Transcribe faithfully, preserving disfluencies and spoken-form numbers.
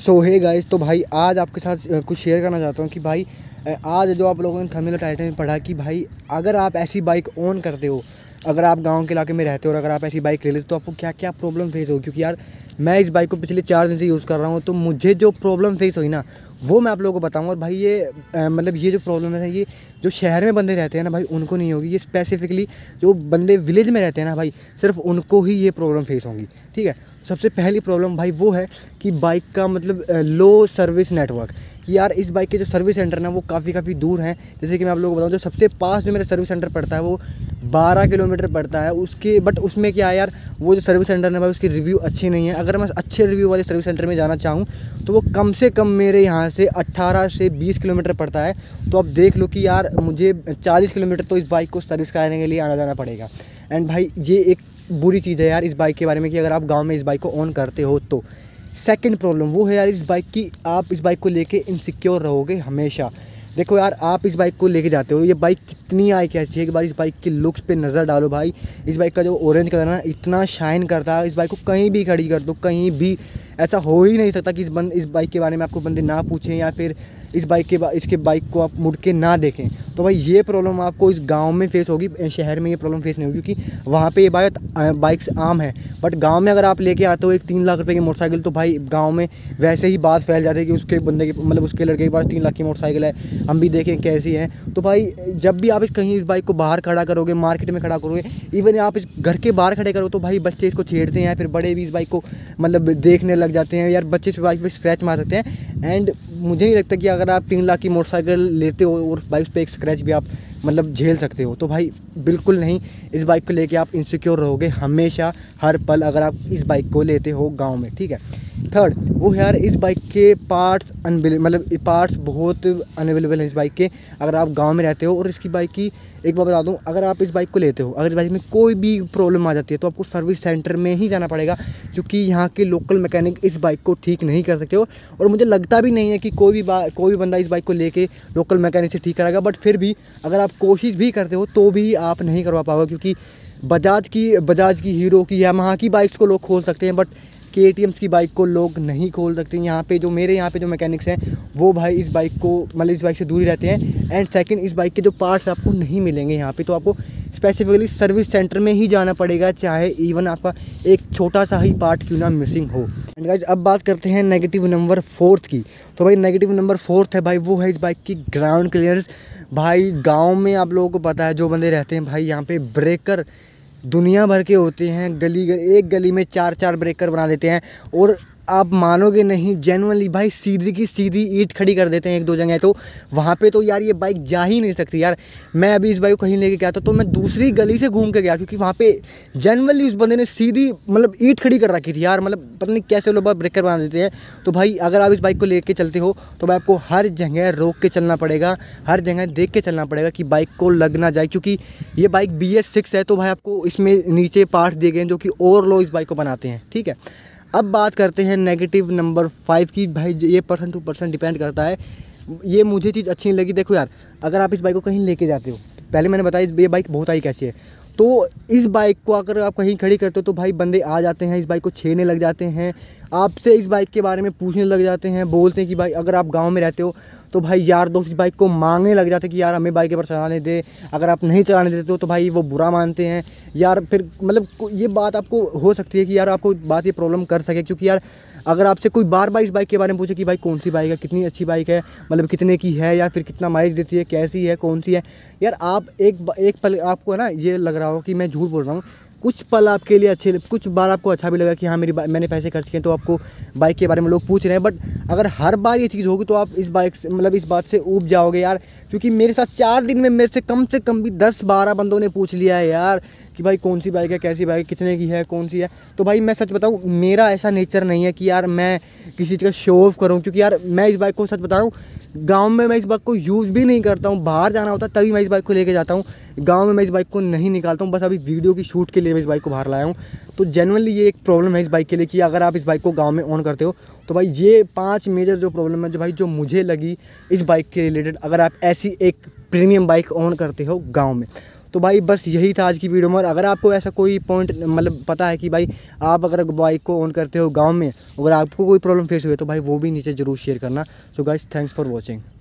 सो hey guys, तो भाई आज आपके साथ अ, कुछ शेयर करना चाहता हूँ कि भाई अ, आज जो आप लोगों ने थंबनेल टाइटल में पढ़ा कि भाई अगर आप ऐसी बाइक ओन करते हो, अगर आप गांव के इलाके में रहते हो और अगर आप ऐसी बाइक ले लेते हो तो आपको क्या क्या प्रॉब्लम फेस होगी। क्योंकि यार मैं इस बाइक को पिछले चार दिन से यूज़ कर रहा हूँ, तो मुझे जो प्रॉब्लम फेस हुई ना वो मैं आप लोगों को बताऊंगा। और भाई ये अ, मतलब ये जो प्रॉब्लम है ये जो शहर में बंदे रहते हैं ना भाई उनको नहीं होगी, ये स्पेसिफिकली जो बंदे विलेज में रहते हैं ना भाई सिर्फ उनको ही ये प्रॉब्लम फेस होंगी। ठीक है, सबसे पहली प्रॉब्लम भाई वो है कि बाइक का मतलब लो सर्विस नेटवर्क। कि यार इस बाइक के जो सर्विस सेंटर ना वो काफ़ी काफ़ी दूर हैं। जैसे कि मैं आप लोगों को बताऊं, जो सबसे पास जो मेरा सर्विस सेंटर पड़ता है वो बारह किलोमीटर पड़ता है उसके। बट उसमें क्या है यार, वो जो सर्विस सेंटर है भाई उसकी रिव्यू अच्छी नहीं है। अगर मैं अच्छे रिव्यू वाले सर्विस सेंटर में जाना चाहूँ तो वो कम से कम मेरे यहाँ से अट्ठारह से बीस किलोमीटर पड़ता है। तो अब देख लो कि यार मुझे चालीस किलोमीटर तो इस बाइक को सर्विस कराने के लिए आना जाना पड़ेगा। एंड भाई ये एक बुरी चीज़ है यार इस बाइक के बारे में कि अगर आप गांव में इस बाइक को ऑन करते हो तो। सेकंड प्रॉब्लम वो है यार इस बाइक की, आप इस बाइक को लेके इनसिक्योर रहोगे हमेशा। देखो यार आप इस बाइक को लेके जाते हो, ये बाइक कितनी आई कैसी है, एक बार इस बाइक की लुक्स पे नज़र डालो भाई। इस बाइक का जो ऑरेंज कलर है ना इतना शाइन करता है, इस बाइक को कहीं भी खड़ी कर दो, कहीं भी ऐसा हो ही नहीं सकता कि इस बंद इस बाइक के बारे में आपको बंदे ना पूछें या फिर इस बाइक के इसके बाइक को आप मुड़ के ना देखें। तो भाई ये प्रॉब्लम आपको इस गांव में फेस होगी, शहर में ये प्रॉब्लम फेस नहीं होगी क्योंकि वहाँ पे ये बाइक बाइक्स आम है। बट गांव में अगर आप लेके आते हो एक तीन लाख रुपए की मोटरसाइकिल तो भाई गांव में वैसे ही बात फैल जाती है कि उसके बंदे की मतलब उसके लड़के के पास तीन लाख की मोटरसाइकिल है, हम भी देखें कैसी है। तो भाई जब भी आप इस कहीं इस बाइक को बाहर खड़ा करोगे, मार्केट में खड़ा करोगे, इवन आप इस घर के बाहर खड़े करो तो भाई बच्चे इसको छेड़ते हैं या फिर बड़े भी इस बाइक को मतलब देखने लग जाते हैं। यार बच्चे इस बाइक पर स्क्रैच मार सकते हैं। एंड मुझे नहीं लगता कि अगर आप तीन लाख की मोटरसाइकिल लेते हो और बाइक पे एक स्क्रैच भी आप मतलब झेल सकते हो। तो भाई बिल्कुल नहीं, इस बाइक को लेके आप इनसिक्योर रहोगे हमेशा हर पल अगर आप इस बाइक को लेते हो गांव में। ठीक है, थर्ड वो है यार इस बाइक के पार्ट्स अनबिल मतलब पार्ट्स बहुत अनअवेलेबल हैं इस बाइक के अगर आप गांव में रहते हो। और इसकी बाइक की एक बात बता दूं, अगर आप इस बाइक को लेते हो, अगर इस बाइक में कोई भी प्रॉब्लम आ जाती है तो आपको सर्विस सेंटर में ही जाना पड़ेगा क्योंकि यहाँ के लोकल मैकेनिक इस बाइक को ठीक नहीं कर सकते हो। और मुझे लगता भी नहीं है कि कोई भी बा कोई भी बंदा इस बाइक को लेके लोकल मैकेनिक से ठीक कराएगा। बट फिर भी अगर आप कोशिश भी करते हो तो भी आप नहीं करवा पाओगे क्योंकि बजाज की बजाज की हीरो की यामाहा की बाइक्स को लोग खोल सकते हैं बट के टी एम्स की बाइक को लोग नहीं खोल सकते। यहाँ पे जो मेरे यहाँ पे जो मैकेनिक्स हैं वो भाई इस बाइक को मतलब इस बाइक से दूर ही रहते हैं। एंड सेकंड इस बाइक के जो पार्ट्स आपको नहीं मिलेंगे यहाँ पे, तो आपको स्पेसिफिकली सर्विस सेंटर में ही जाना पड़ेगा चाहे इवन आपका एक छोटा सा ही पार्ट क्यों ना मिसिंग हो। एंड गाइस अब बात करते हैं नेगेटिव नंबर फोर्थ की। तो भाई नेगेटिव नंबर फोर्थ है भाई वो है इस बाइक की ग्राउंड क्लियरेंस। भाई गाँव में आप लोगों को पता है जो बंदे रहते हैं भाई यहाँ पे ब्रेकर दुनिया भर के होते हैं, गली एक गली में चार चार ब्रेकर बना देते हैं। और आप मानोगे नहीं, जेन्युइनली भाई सीधी की सीधी ईंट खड़ी कर देते हैं एक दो जगह। तो वहाँ पे तो यार ये बाइक जा ही नहीं सकती यार। मैं अभी इस बाइक को कहीं लेके गया था तो मैं दूसरी गली से घूम के गया क्योंकि वहाँ पे जेन्युइनली उस बंदे ने सीधी मतलब ईंट खड़ी कर रखी थी यार। मतलब पता नहीं कैसे लोग ब्रेकर बना देते हैं। तो भाई अगर आप इस बाइक को लेके चलते हो तो भाई आपको हर जगह रोक के चलना पड़ेगा, हर जगह देख के चलना पड़ेगा कि बाइक को लग ना जाए क्योंकि ये बाइक बी एस सिक्स है। तो भाई आपको इसमें नीचे पार्ट्स दिए गए हैं जो कि और लो इस बाइक को बनाते हैं। ठीक है, अब बात करते हैं नेगेटिव नंबर फाइव की। भाई ये पर्सन टू पर्सन डिपेंड करता है, ये मुझे चीज़ अच्छी नहीं लगी। देखो यार अगर आप इस बाइक को कहीं लेके जाते हो, पहले मैंने बताया ये बाइक बहुत आई कैसी है, तो इस बाइक को अगर आप कहीं खड़ी करते हो तो भाई बंदे आ जाते हैं, इस बाइक को छेड़ने लग जाते हैं, आपसे इस बाइक के बारे में पूछने लग जाते हैं, बोलते हैं कि भाई अगर आप गांव में रहते हो तो भाई यार दोस्त इस बाइक को मांगने लग जाते हैं कि यार हमें बाइक पर चलाने दे। अगर आप नहीं चलाने देते हो तो भाई वो बुरा मानते हैं यार। फिर मतलब ये बात आपको हो सकती है कि यार आपको बात ये प्रॉब्लम कर सके क्योंकि यार अगर आपसे कोई बार बार इस बाइक के बारे में पूछे कि भाई कौन सी बाइक है, कितनी अच्छी बाइक है, मतलब कितने की है या फिर कितना माइलेज देती है, कैसी है, कौन सी है, यार आप एक एक पल आपको है ना ये लग रहा हो कि मैं झूठ बोल रहा हूँ। कुछ पल आपके लिए अच्छे, कुछ बार आपको अच्छा भी लगा कि हाँ मेरी मैंने पैसे खर्च किए तो आपको बाइक के बारे में लोग पूछ रहे हैं। बट अगर हर बार ये चीज़ होगी तो आप इस बाइक से मतलब इस बात से ऊब जाओगे यार। क्योंकि मेरे साथ चार दिन में मेरे से कम से कम भी दस बारह बंदों ने पूछ लिया है यार कि भाई कौन सी बाइक है, कैसी बाइक है, कितने की है, कौन सी है। तो भाई मैं सच बताऊँ मेरा ऐसा नेचर नहीं है कि यार मैं किसी चीज़ का शो ऑफ करूँ क्योंकि यार मैं इस बाइक को सच बताऊँ गांव में मैं इस बाइक को यूज़ भी नहीं करता हूँ। बाहर जाना होता है तभी मैं इस बाइक को लेके जाता हूँ, गांव में मैं इस बाइक को नहीं निकालता हूँ। बस अभी वीडियो की शूट के लिए मैं इस बाइक को बाहर लाया हूँ। तो जेन्युइनली ये एक प्रॉब्लम है इस बाइक के लिए कि अगर आप इस बाइक को गांव में ऑन करते हो तो भाई ये पांच मेजर जो प्रॉब्लम है जो भाई जो मुझे लगी इस बाइक के रिलेटेड अगर आप ऐसी एक प्रीमियम बाइक ऑन करते हो गाँव में। तो भाई बस यही था आज की वीडियो में। और अगर आपको ऐसा कोई पॉइंट मतलब पता है कि भाई आप अगर बाइक को ऑन करते हो गाँव में, अगर आपको कोई प्रॉब्लम फेस हुई तो भाई वो भी नीचे ज़रूर शेयर करना। So guys thanks for watching.